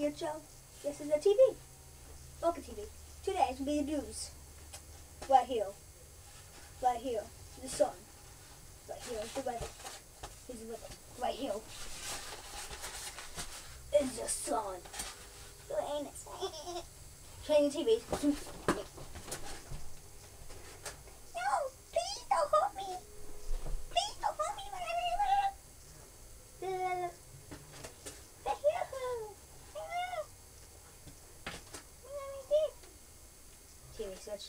good show. This is the TV. Local TV. Today it's be the news. Right here. Right here. The sun. Right here is the weather. Here's the weather. Right here is the sun. Changing TV. No, please don't hurt me. Please don't hurt me. TV switch.